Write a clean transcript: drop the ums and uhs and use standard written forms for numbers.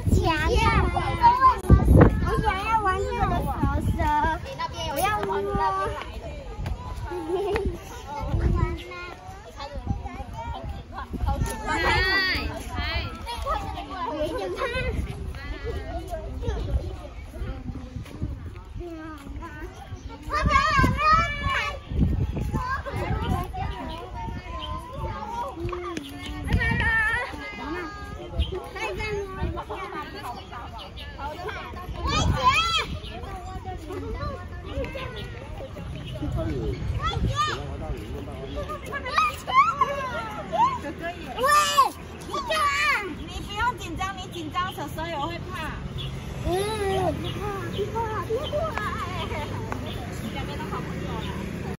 强呀！我想要玩这个蛇蛇，我要摸。有一点怕。喂，你干嘛？ 你不用紧张，你紧张，蛇蛇也会怕。 别怕，别怕，别怕。